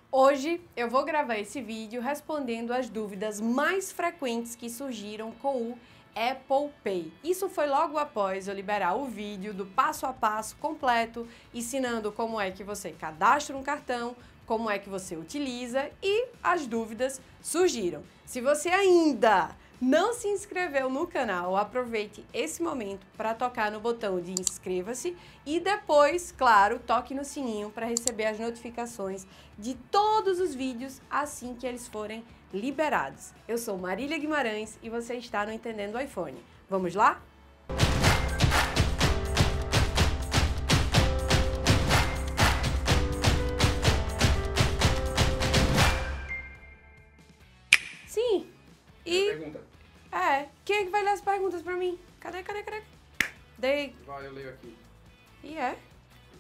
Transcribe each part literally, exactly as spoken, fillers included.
Hoje eu vou gravar esse vídeo respondendo as dúvidas mais frequentes que surgiram com o Apple Pay. Isso foi logo após eu liberar o vídeo do passo a passo completo, ensinando como é que você cadastra um cartão, como é que você utiliza e as dúvidas surgiram. Se você ainda não se inscreveu no canal, aproveite esse momento para tocar no botão de inscreva-se e depois, claro, toque no sininho para receber as notificações de todos os vídeos assim que eles forem liberados. Eu sou Marília Guimarães e você está no Entendendo iPhone. Vamos lá? Sim. E... Pergunta. É, quem é que vai ler as perguntas pra mim? Cadê, cadê, cadê? Dei. Vai, eu leio aqui. E é? Yes.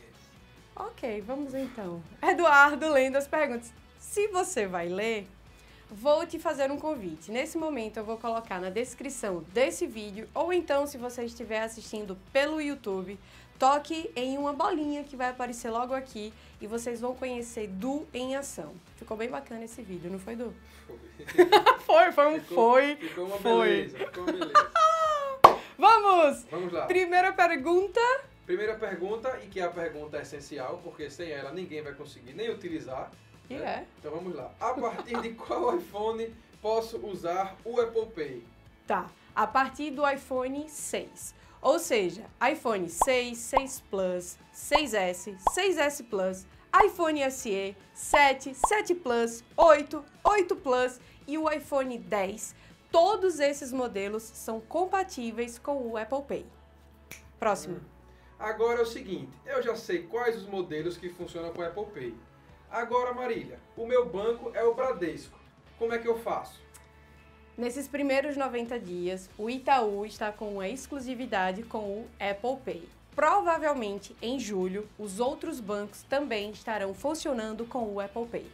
Ok, vamos então. Eduardo lendo as perguntas. Se você vai ler, vou te fazer um convite. Nesse momento eu vou colocar na descrição desse vídeo, ou então se você estiver assistindo pelo YouTube, toque em uma bolinha que vai aparecer logo aqui e vocês vão conhecer Du em ação. Ficou bem bacana esse vídeo, não foi, Du? Foi, foi um ficou, foi. Ficou uma foi. beleza, ficou uma beleza. Vamos! Vamos lá. Primeira pergunta. Primeira pergunta, e que é a pergunta essencial, porque sem ela ninguém vai conseguir nem utilizar. E né? é? Então vamos lá. A partir de qual iPhone posso usar o Apple Pay? Tá, a partir do iPhone seis. Ou seja, iPhone seis, seis Plus, seis S, seis S Plus, iPhone S E, sete, sete Plus, oito, oito Plus e o iPhone dez. Todos esses modelos são compatíveis com o Apple Pay. Próximo. Hum. Agora é o seguinte, eu já sei quais os modelos que funcionam com o Apple Pay. Agora, Marília, o meu banco é o Bradesco. Como é que eu faço? Nesses primeiros noventa dias, o Itaú está com uma exclusividade com o Apple Pay. Provavelmente, em julho, os outros bancos também estarão funcionando com o Apple Pay.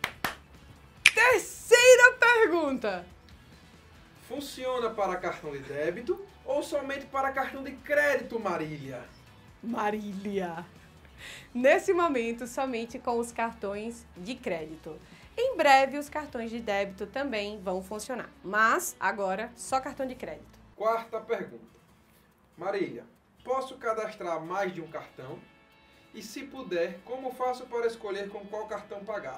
Terceira pergunta. Funciona para cartão de débito ou somente para cartão de crédito, Marília? Marília. Nesse momento, somente com os cartões de crédito. Em breve, os cartões de débito também vão funcionar, mas agora só cartão de crédito. Quarta pergunta. Marília, posso cadastrar mais de um cartão? E se puder, como faço para escolher com qual cartão pagar?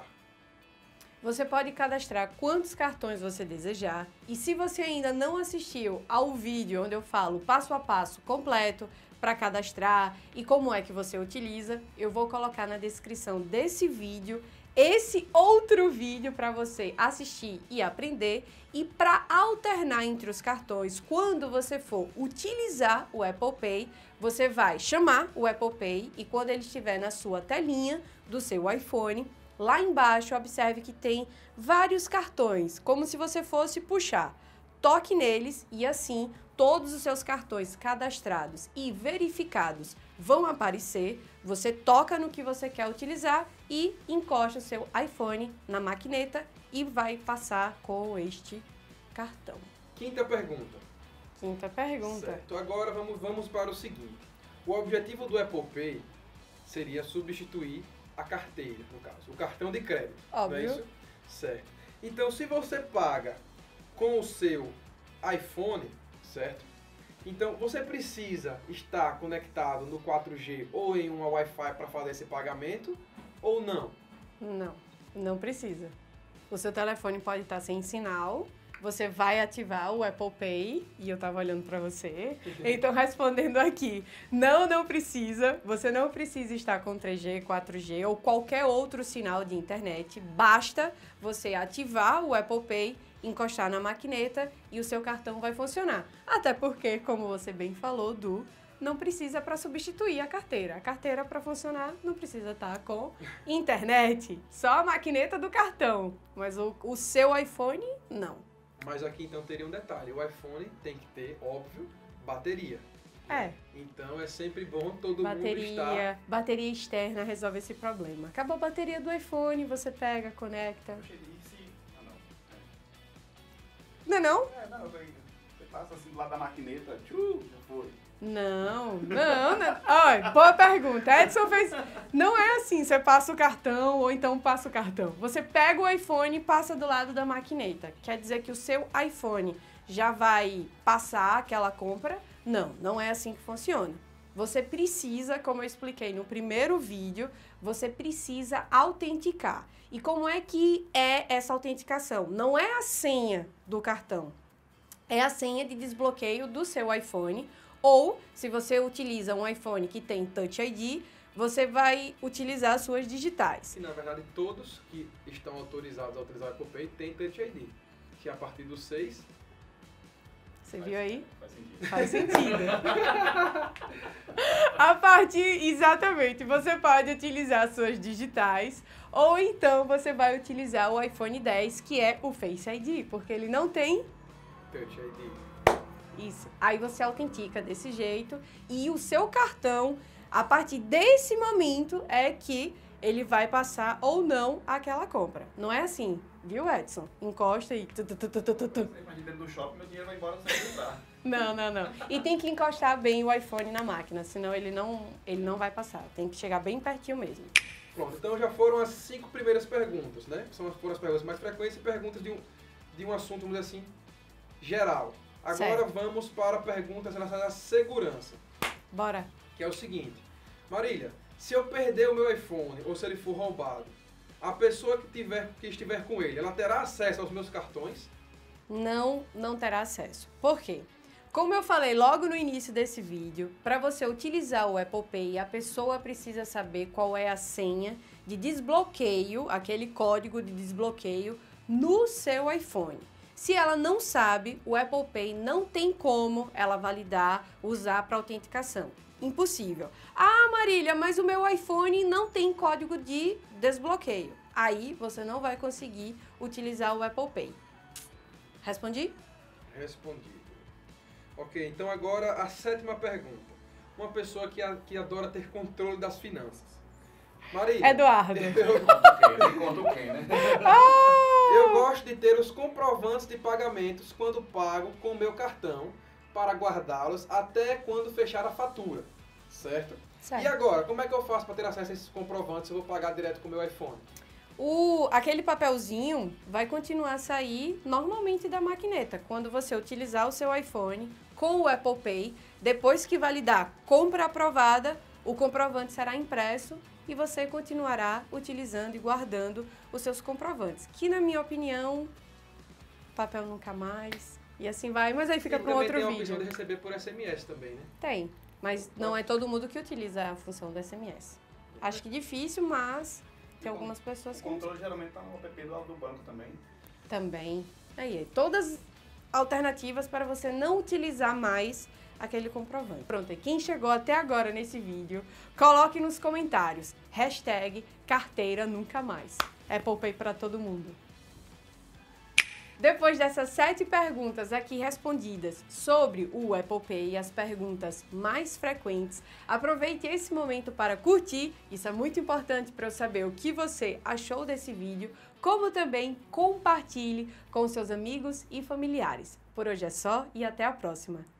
Você pode cadastrar quantos cartões você desejar e se você ainda não assistiu ao vídeo onde eu falo passo a passo completo para cadastrar e como é que você utiliza, eu vou colocar na descrição desse vídeo esse outro vídeo para você assistir e aprender e para alternar entre os cartões, quando você for utilizar o Apple Pay, você vai chamar o Apple Pay e quando ele estiver na sua telinha do seu iPhone, lá embaixo, observe que tem vários cartões, como se você fosse puxar. Toque neles e assim todos os seus cartões cadastrados e verificados vão aparecer. Você toca no que você quer utilizar e encosta o seu iPhone na maquineta e vai passar com este cartão. Quinta pergunta. Quinta pergunta. Certo. Agora vamos, vamos para o seguinte. O objetivo do Apple Pay seria substituir a carteira, no caso, o cartão de crédito. Óbvio. Não é isso? Certo. Então, se você paga com o seu iPhone, certo? Então, você precisa estar conectado no quatro G ou em uma Wi-Fi para fazer esse pagamento ou não? Não, não precisa. O seu telefone pode estar sem sinal, você vai ativar o Apple Pay, e eu estava olhando para você, então respondendo aqui, não, não precisa, você não precisa estar com três G, quatro G ou qualquer outro sinal de internet, basta você ativar o Apple Pay, encostar na maquineta e o seu cartão vai funcionar. Até porque, como você bem falou, Du, não precisa para substituir a carteira. A carteira para funcionar não precisa estar com internet, só a maquineta do cartão, mas o, o seu iPhone, não. Mas aqui então teria um detalhe, o iPhone tem que ter, óbvio, bateria. É. Então é sempre bom todo bateria, mundo estar... Bateria externa resolve esse problema. Acabou a bateria do iPhone, você pega, conecta. Ah, não. Não é não? É, não, você passa assim do lado da maquineta, tchu, já foi. Não, não, não. Olha, boa pergunta. Edson fez... Não é assim, você passa o cartão ou então passa o cartão. Você pega o iPhone e passa do lado da maquineta. Quer dizer que o seu iPhone já vai passar aquela compra? Não, não é assim que funciona. Você precisa, como eu expliquei no primeiro vídeo, você precisa autenticar. E como é que é essa autenticação? Não é a senha do cartão, é a senha de desbloqueio do seu iPhone. Ou, se você utiliza um iPhone que tem Touch I D, você vai utilizar as suas digitais. E, na verdade, todos que estão autorizados a utilizar o Apple Pay têm Touch I D. Que a partir do seis... Você viu aí? Faz sentido. Faz sentido. A partir, exatamente, você pode utilizar suas digitais ou então você vai utilizar o iPhone dez, que é o Face I D, porque ele não tem Touch I D. isso. Aí você autentica desse jeito e o seu cartão, a partir desse momento, é que ele vai passar ou não aquela compra. Não é assim, viu, Edson? Encosta e... Tu, tu, tu, tu, tu, tu. Imagina dentro do shopping, meu dinheiro vai embora sem entrar. Não, não, não. E tem que encostar bem o iPhone na máquina, senão ele não, ele não vai passar. Tem que chegar bem pertinho mesmo. Pronto, então já foram as cinco primeiras perguntas, né? São, foram as perguntas mais frequentes e perguntas de um, de um assunto, vamos dizer assim, geral. Agora Certo. vamos para perguntas relacionadas à segurança, Bora. que é o seguinte. Marília, se eu perder o meu iPhone ou se ele for roubado, a pessoa que, tiver, que estiver com ele, ela terá acesso aos meus cartões? Não, não terá acesso. Por quê? Como eu falei logo no início desse vídeo, para você utilizar o Apple Pay, a pessoa precisa saber qual é a senha de desbloqueio, aquele código de desbloqueio no seu iPhone. Se ela não sabe, o Apple Pay não tem como ela validar, usar para autenticação. Impossível. Ah, Marília, mas o meu iPhone não tem código de desbloqueio. Aí você não vai conseguir utilizar o Apple Pay. Respondi? Respondido. Ok, então agora a sétima pergunta. Uma pessoa que, a, que adora ter controle das finanças. Marília. Eduardo. Eu, Conta o quem, né? eu gosto de ter os comprovantes de pagamentos quando pago com o meu cartão para guardá-los até quando fechar a fatura, certo? Certo. E agora, como é que eu faço para ter acesso a esses comprovantes se eu vou pagar direto com o meu iPhone? O, aquele papelzinho vai continuar a sair normalmente da maquineta. Quando você utilizar o seu iPhone com o Apple Pay, depois que validar compra aprovada, o comprovante será impresso e você continuará utilizando e guardando os seus comprovantes. Que, na minha opinião, papel nunca mais. E assim vai, mas aí fica E para um também outro tem a vídeo. opção de receber por S M S também, né? Tem, mas não é todo mundo que utiliza a função do S M S. Acho que difícil, mas tem algumas pessoas O que controle geralmente tá no app do lado do banco também. também. Aí, todas alternativas para você não utilizar mais aquele comprovante. Pronto, e quem chegou até agora nesse vídeo, coloque nos comentários, hashtag carteira nunca mais. Apple Pay para todo mundo. Depois dessas sete perguntas aqui respondidas sobre o Apple Pay e as perguntas mais frequentes, aproveite esse momento para curtir, isso é muito importante para eu saber o que você achou desse vídeo, como também compartilhe com seus amigos e familiares. Por hoje é só e até a próxima!